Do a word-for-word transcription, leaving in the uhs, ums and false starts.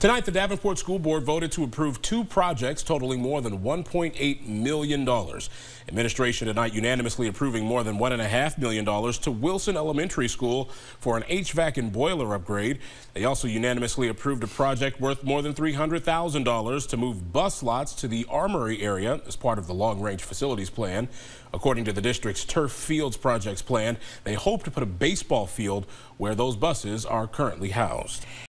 Tonight, the Davenport School Board voted to approve two projects totaling more than one point eight million dollars. Administration tonight unanimously approving more than one point five million dollars to Wilson Elementary School for an H V A C and boiler upgrade. They also unanimously approved a project worth more than three hundred thousand dollars to move bus lots to the Armory area as part of the long-range facilities plan. According to the district's Turf Fields projects plan, they hope to put a baseball field where those buses are currently housed.